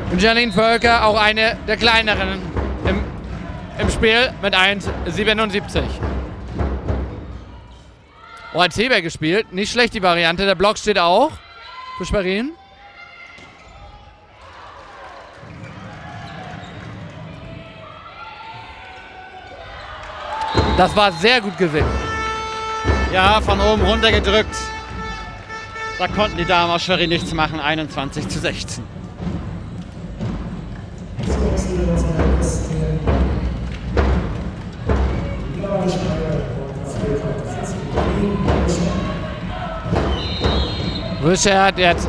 Janine Völker, auch eine der kleineren im Spiel mit 1,77. Oh, als Heber gespielt. Nicht schlecht die Variante. Der Block steht auch für Schwerin. Das war sehr gut gesehen. Ja, von oben runter gedrückt. Da konnten die Damen aus Schwerin nichts machen. 21:16. Richard jetzt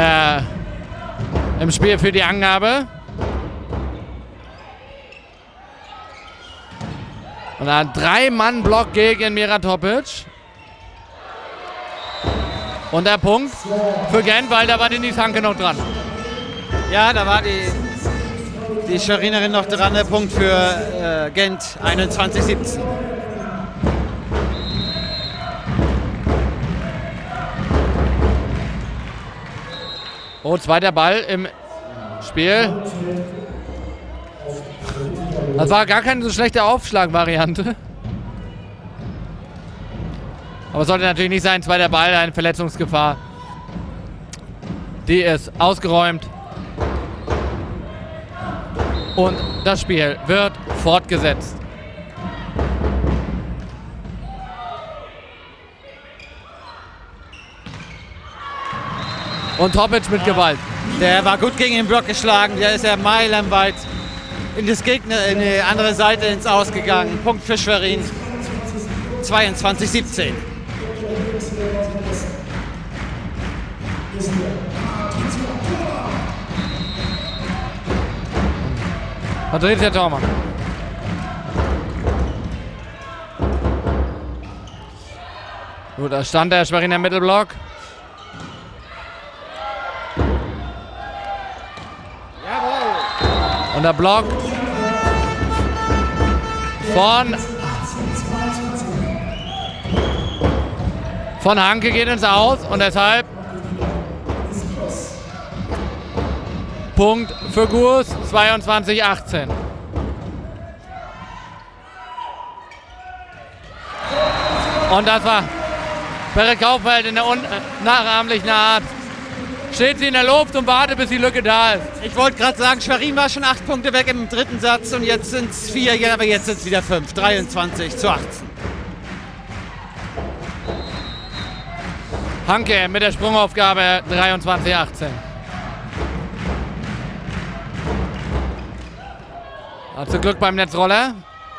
im Spiel für die Angabe. Und ein 3-Mann-Block gegen Mira Topic. Und der Punkt für Gent, weil da war Denise Hanke noch dran. Ja, da war die Schwerinerin noch dran. Der Punkt für Gent, 21:17. Oh, zweiter Ball im Spiel. Das war gar keine so schlechte Aufschlagvariante. Aber es sollte natürlich nicht sein. Zweiter Ball, eine Verletzungsgefahr. Die ist ausgeräumt. Und das Spiel wird fortgesetzt. Und Topic mit Gewalt. Der war gut gegen den Block geschlagen. Der ist ja meilenweit in die andere Seite ins Aus gegangen. Punkt für Schwerin. 22:17. Patricia Thormann. Gut, da stand der Schweriner Mittelblock. Und der Block von Hanke geht ins Aus und deshalb Punkt für Gurs, 22:18. Und das war Perre Kauffeld in der nachahmlichen Art. Steht sie in der Luft und wartet, bis die Lücke da ist. Ich wollte gerade sagen, Schwerin war schon 8 Punkte weg im dritten Satz und jetzt sind es 4, aber jetzt sind es wieder 5. 23:18. Hanke mit der Sprungaufgabe 23:18. Hat zum Glück beim Netzroller.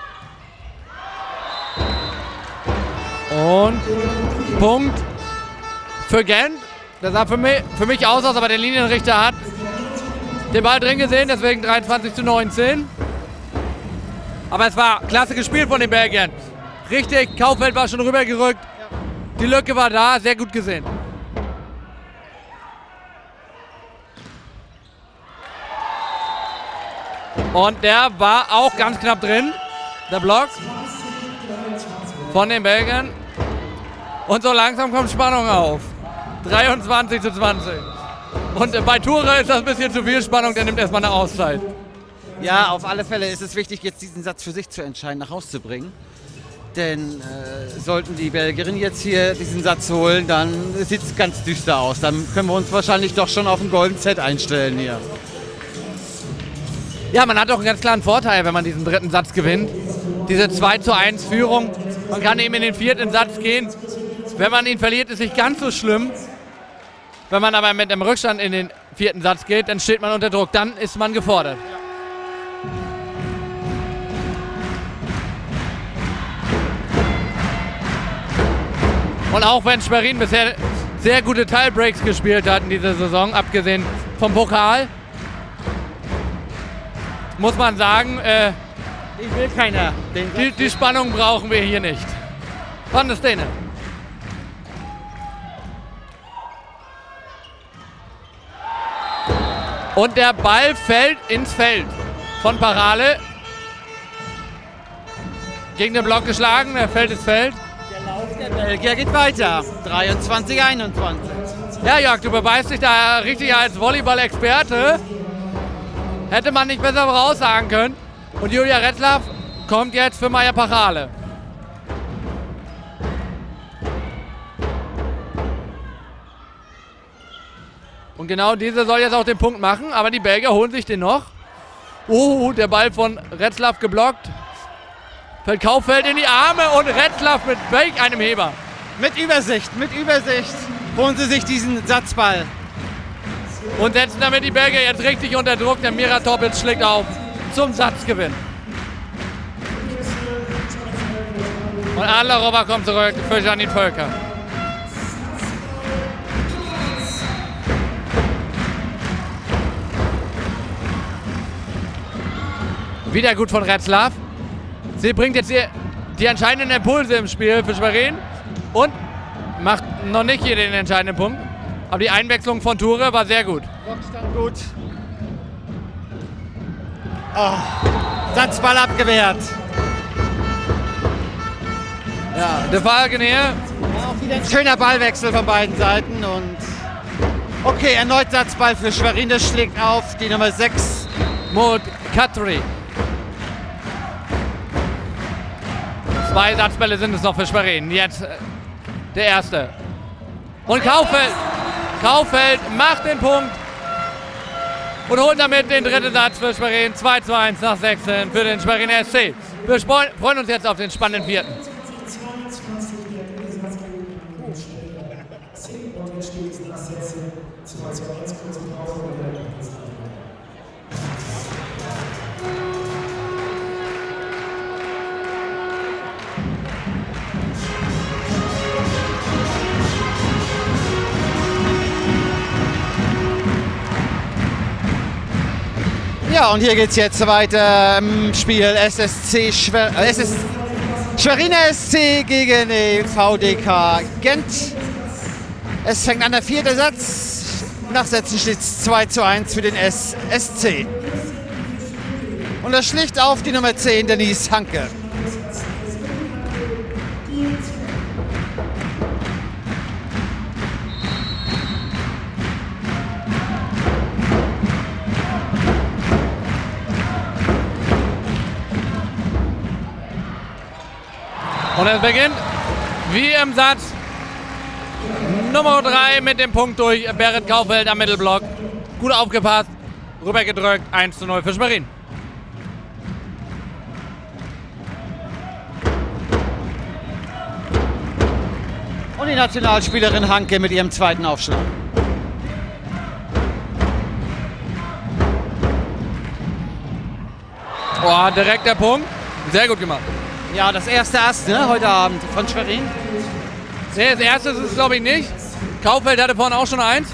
Und Punkt für Gent. Das sah für mich aus, aber der Linienrichter hat den Ball drin gesehen, deswegen 23:19. Aber es war klasse gespielt von den Belgiern. Richtig, Kauffeld war schon rübergerückt. Die Lücke war da, sehr gut gesehen. Und der war auch ganz knapp drin, der Block von den Belgiern. Und so langsam kommt Spannung auf. 23:20. Und bei Ture ist das ein bisschen zu viel Spannung, der nimmt erstmal eine Auszeit. Ja, auf alle Fälle ist es wichtig, jetzt diesen Satz für sich zu entscheiden, nach Hause zu bringen. Denn sollten die Belgierinnen jetzt hier diesen Satz holen, dann sieht es ganz düster aus. Dann können wir uns wahrscheinlich doch schon auf ein Golden Set einstellen hier. Ja, man hat doch einen ganz klaren Vorteil, wenn man diesen dritten Satz gewinnt. Diese 2:1 Führung. Man kann eben in den vierten Satz gehen. Wenn man ihn verliert, ist nicht ganz so schlimm. Wenn man aber mit einem Rückstand in den vierten Satz geht, dann steht man unter Druck. Dann ist man gefordert. Und auch wenn Schwerin bisher sehr gute Tiebreaks gespielt hat in dieser Saison, abgesehen vom Pokal, muss man sagen, Ich will keiner. die Spannung brauchen wir hier nicht. Van der Stene. Und der Ball fällt ins Feld von Parale. Gegen den Block geschlagen, er fällt ins Feld. Der Lauf der Belgier geht weiter. 23:21. Ja, Jörg, du beweist dich da richtig als Volleyball-Experte. Hätte man nicht besser voraussagen können. Und Julia Retzlaff kommt jetzt für Maja Pachale. Und genau diese soll jetzt auch den Punkt machen, aber die Belgier holen sich den noch. Oh, der Ball von Retzlaff geblockt. Fällt Kauffeld in die Arme und Retzlaff mit welch einem Heber. Mit Übersicht holen sie sich diesen Satzball. Und setzen damit die Belgier jetzt richtig unter Druck. Der Mira Topic schlägt auf zum Satzgewinn. Und Adlerova kommt zurück für Janine Völker. Wieder gut von Retzlaff. Sie bringt jetzt die entscheidenden Impulse im Spiel für Schwerin und macht noch nicht hier den entscheidenden Punkt. Aber die Einwechslung von Ture war sehr gut. Rockstand gut. Oh, Satzball abgewehrt. Ja, de Falkeneer. Auch wieder ein schöner Ballwechsel von beiden Seiten. Und okay, erneut Satzball für Schwerin. Das schlägt auf die Nummer 6. Maud Katri. 2 Satzbälle sind es noch für Schwerin. Jetzt der erste. Und Kauffeld macht den Punkt und holt damit den dritten Satz für Schwerin. 2:1 nach 16 für den Schweriner SC. Wir freuen uns jetzt auf den spannenden vierten. Ja, und hier geht es jetzt weiter im Spiel Schweriner SC gegen die VDK Gent. Es fängt an der 4. Satz. Nach Sätzen steht es 2:1 für den SC. Und das schlicht auf die Nummer 10, Denise Hanke. Und es beginnt wie im Satz Nummer 3 mit dem Punkt durch Berit Kauffeld am Mittelblock. Gut aufgepasst, rübergedrückt, 1:0 für Schwerin. Und die Nationalspielerin Hanke mit ihrem zweiten Aufschlag. Oh, direkt der Punkt. Sehr gut gemacht. Ja, das erste Ast, ne, heute Abend von Schwerin. Nee, das erste ist es, glaube ich, nicht. Kauffeld hatte vorhin auch schon 1.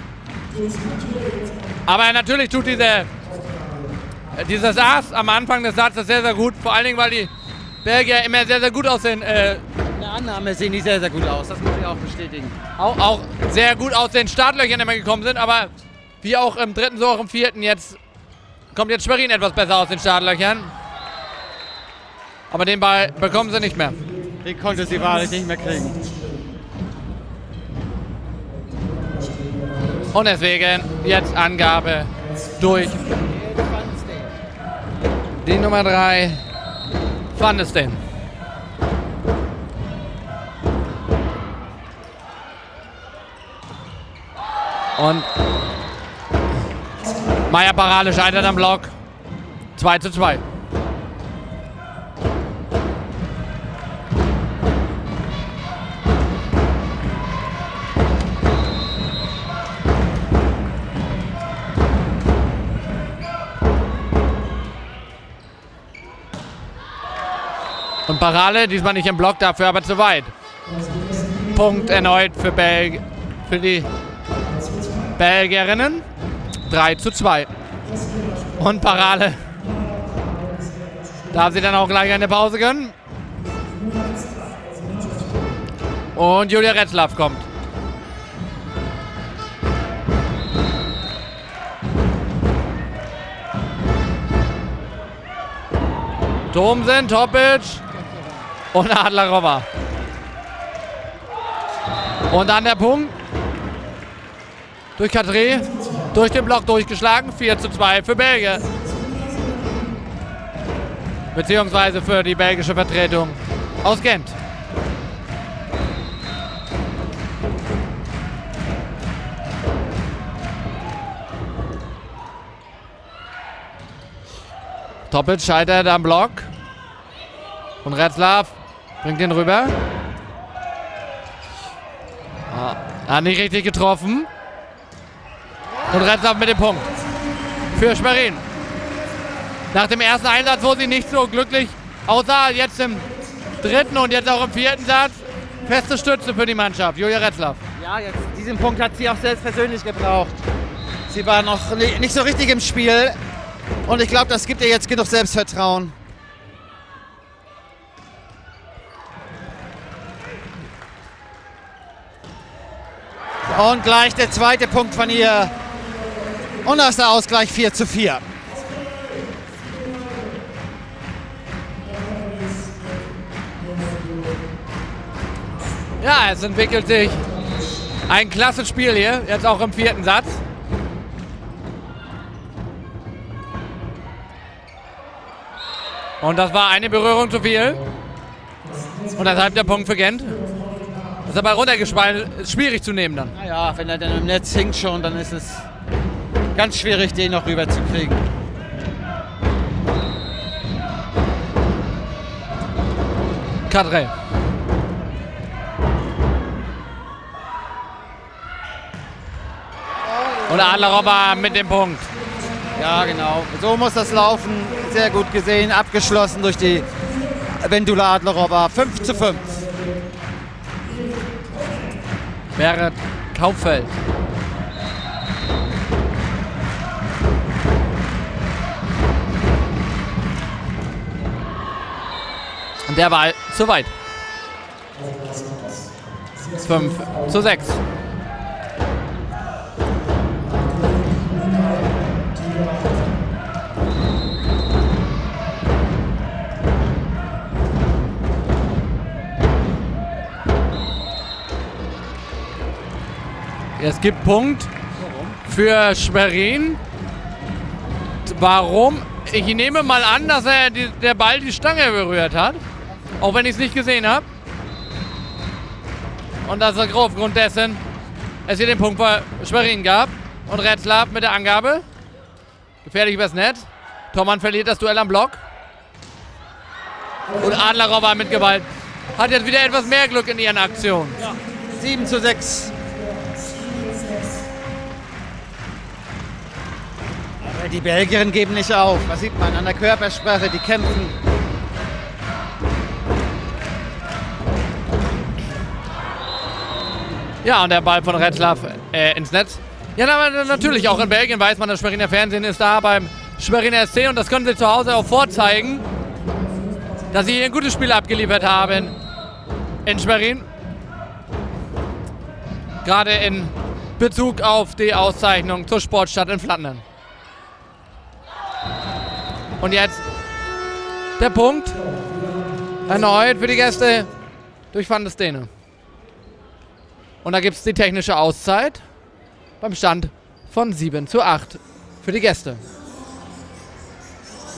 Aber natürlich tut dieses Ass am Anfang des Satzes sehr, sehr gut. Vor allen Dingen, weil die Belgier immer sehr, sehr gut aussehen. In der Annahme sehen die sehr, sehr gut aus. Das muss ich auch bestätigen. Auch sehr gut aus den Startlöchern immer gekommen sind. Aber wie auch im dritten, so auch im vierten, kommt jetzt Schwerin etwas besser aus den Startlöchern. Aber den Ball bekommen sie nicht mehr. Den konnte sie wahrlich nicht mehr kriegen. Und deswegen jetzt Angabe durch die Nummer 3, Van de Steen. Und Maja Pachale scheitert am Block. 2:2. Und Pachale, diesmal nicht im Block, dafür aber zu weit. Punkt erneut für die Belgierinnen. 3:2. Und Pachale darf sie dann auch gleich eine Pause gönnen. Und Julia Retzlaff kommt. Thomsen, Topic und Adlerova. Und dann der Punkt durch Katri. durch den Block durchgeschlagen. 4:2 für Belgien. Beziehungsweise für die belgische Vertretung aus Gent. Topic scheitert am Block. Und Retzlaff bringt den rüber. Hat nicht richtig getroffen. Und Retzlaff mit dem Punkt. Für Schwerin. Nach dem ersten Einsatz, wo sie nicht so glücklich aussah, jetzt im dritten und jetzt auch im vierten Satz, feste Stütze für die Mannschaft. Julia Retzlaff. Ja, jetzt diesen Punkt hat sie auch selbst persönlich gebraucht. Sie war noch nicht so richtig im Spiel. Und ich glaube, das gibt ihr jetzt genug Selbstvertrauen. Und gleich der zweite Punkt von ihr. Und da ist der Ausgleich 4:4. Ja, es entwickelt sich ein klasse Spiel hier, jetzt auch im vierten Satz. Und das war eine Berührung zu viel. Und deshalb der Punkt für Gent. Ist aber runtergespalten, ist schwierig zu nehmen dann. Naja, wenn er dann im Netz hinkt schon, dann ist es ganz schwierig, den noch rüber zu kriegen. Kadre. Und Adler-Robber mit dem Punkt. Ja, genau. So muss das laufen. Sehr gut gesehen, abgeschlossen durch die Wendula Adler-Robber. 5:5. Berit Kauffeld. Und der Ball zu weit. 5:6. Es gibt Punkt für Schwerin. Warum? Ich nehme mal an, dass der Ball die Stange berührt hat. Auch wenn ich es nicht gesehen habe. Und dass aufgrund dessen es hier den Punkt für Schwerin gab. Und Retzlaff mit der Angabe. Gefährlich übers Netz. Thormann verliert das Duell am Block. Und Adler-Robber mit Gewalt hat jetzt wieder etwas mehr Glück in ihren Aktionen. Ja. 7:6. Die Belgierinnen geben nicht auf. Was sieht man an der Körpersprache? Die kämpfen. Ja, und der Ball von Retzlaff ins Netz. Ja, aber natürlich auch in Belgien weiß man, das Schweriner Fernsehen ist da beim Schweriner SC und das können sie zu Hause auch vorzeigen, dass sie hier ein gutes Spiel abgeliefert haben in Schwerin. Gerade in Bezug auf die Auszeichnung zur Sportstadt in Flandern. Und jetzt der Punkt erneut für die Gäste durch Van der Stene. Und da gibt es die technische Auszeit beim Stand von 7:8 für die Gäste.